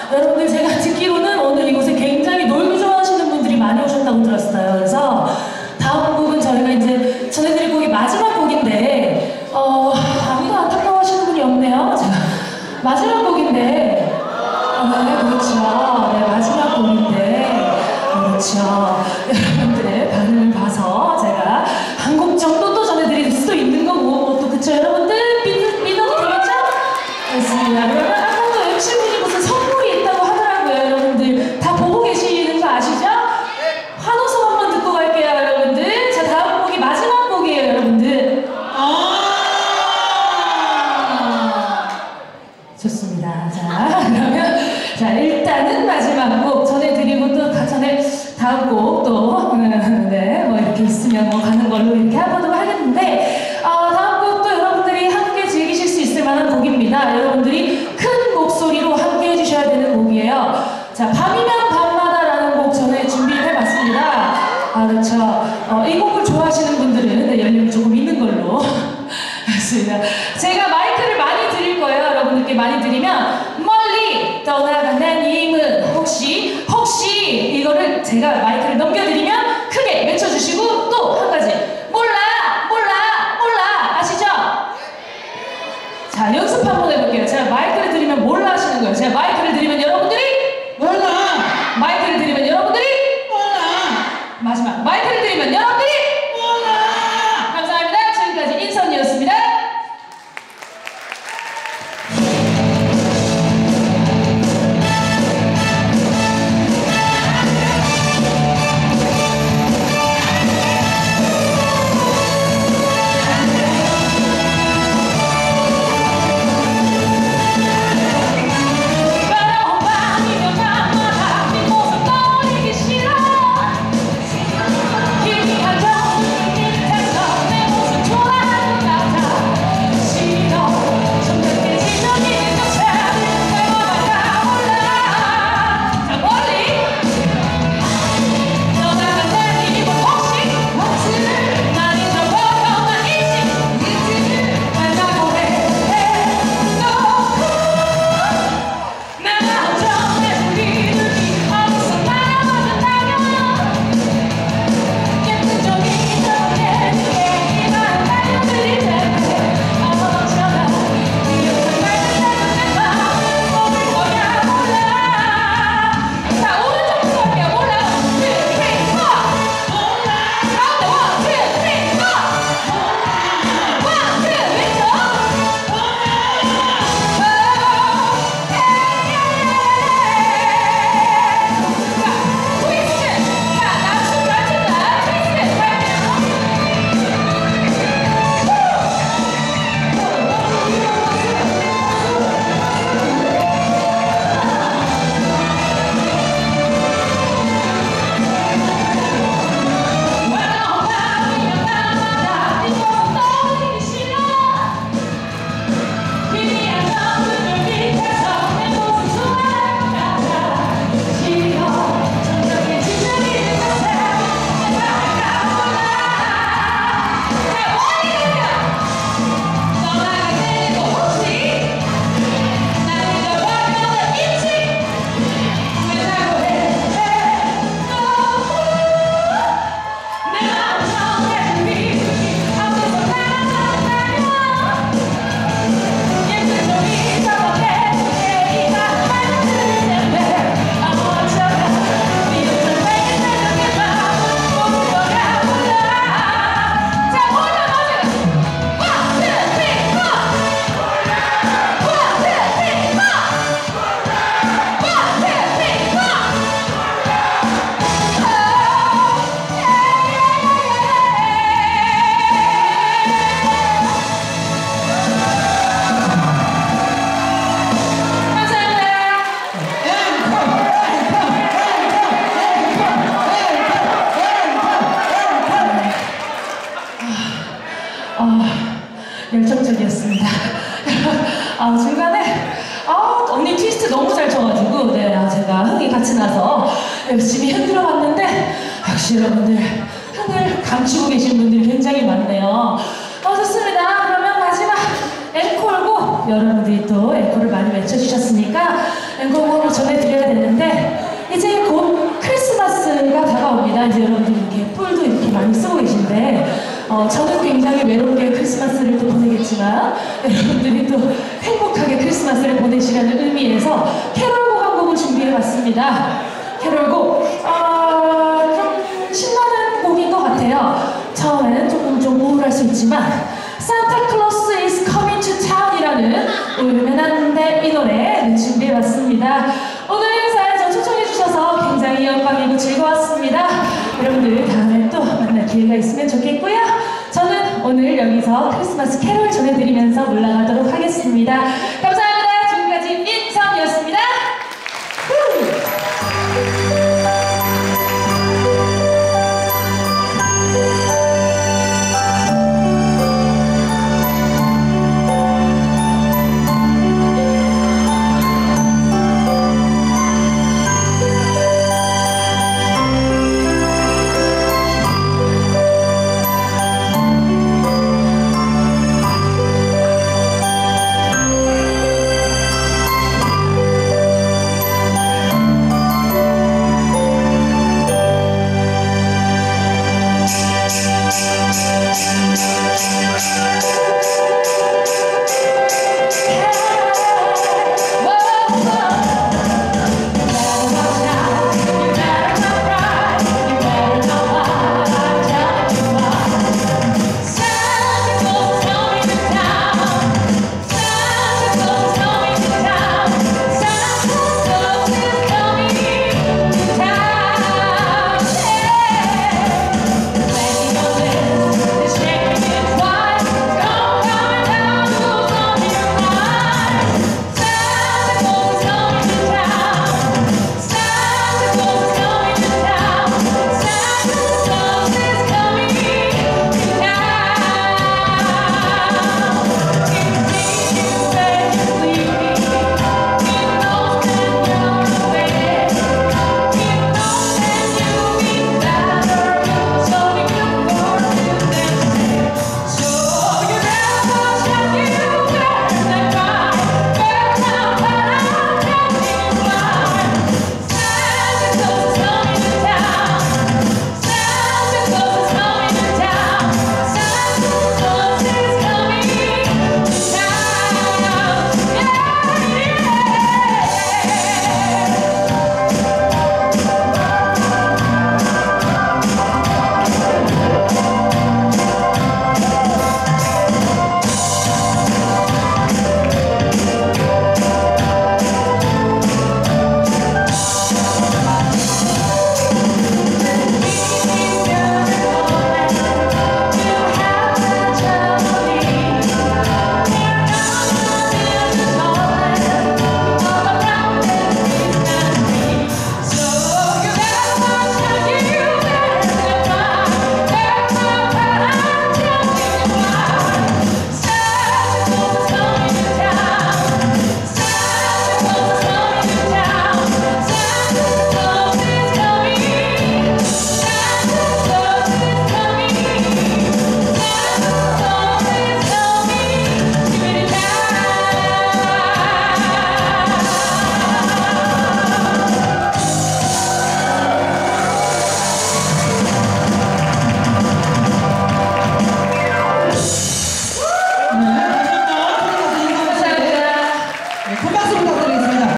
여러분들 제가 듣기로는 오늘 이곳에 굉장히 놀기 좋아하시는 분들이 많이 오셨다고 들었어요. 그래서 다음 곡은 저희가 이제 전해드릴 곡이 마지막 곡인데 아무도 안타까워하시는 분이 없네요. 제가 마지막 곡인데 네, 그렇죠. 네, 마지막 곡인데 그렇죠. 여러분들의 반응을 봐서 제가 한 곡 정도 또 전해드릴 수도 있는 거고 또 그쵸 여러분들 믿어도 되겠죠? 그렇습니다. 그러면 아까 또 MC분이 무슨 선물이 있다고 하더라고요. 여러분들 다 보고 계시는 거 아시죠? 환호성 한번 듣고 갈게요 여러분들. 자 다음 곡이 마지막 곡이에요 여러분들. 좋습니다. 자 그러면 자 일단은 마지막 곡 전해드리고 또 전에 다음 곡 또 네, 뭐 이렇게 있으면 뭐 가는 걸로 이렇게 해보도록 하겠는데 다음 곡도 여러분들이 함께 즐기실 수 있을 만한 곡입니다. 여러분들이 큰 목소리로 함께 해주셔야 되는 곡이에요. 자 밤이면 밤마다라는 곡 전에 준비를 해봤습니다. 그렇죠. 이 곡을 좋아하시는 분들은 네, 연령이 조금 있는 걸로 그렇습니다. 제가 마이크를 많이 드릴 거예요. 여러분들께 많이 드리면 멀리 떠나간 내 님은 혹시 이거를 제가 마이크를 넘겨드리면 크게 외쳐주시고 또 한 가지 몰라 아시죠? 자 연습 한번 해볼게요. 제가 마이크를 드리면 몰라 하시는 거예요. 제가 마이크를 드리면 여러분들이 몰라, 마이크를 드리면 여러분들이 몰라, 마지막 마이크를 드리면 여러분들이 몰라. 감사합니다. 지금까지 인선이었습니다. 열정적이었습니다. 중간에 언니 트위스트 너무 잘 쳐가지고 제가 흥이 같이 나서 열심히 흔들어 봤는데 역시 여러분들 흥을 감추고 계신 분들이 굉장히 많네요. 좋습니다. 그러면 마지막 앵콜곡 여러분들이 또 앵콜을 많이 외쳐주셨으니까 앵콜곡 전해드릴게요. 이제 여러분들 이렇게 뿔도 이렇게 많이 쓰고 계신데 저는 굉장히 외롭게 크리스마스를 또 보내겠지만 여러분들이 또 행복하게 크리스마스를 보내시라는 의미에서 캐롤곡 한 곡을 준비해봤습니다. 캐롤곡 좀 신나는 곡인 것 같아요. 처음에는 좀 우울할 수 있지만 Santa Claus is coming to town이라는 울면한데 이 노래 준비해봤습니다. 오늘 행사에 저 초청해주셔서 굉장히 영광이고 즐거웠습니다. 여러분들 다음에 또 만날 기회가 있으면 좋겠고요. 저는 오늘 여기서 크리스마스 캐롤 전해드리면서 물러가도록 하겠습니다.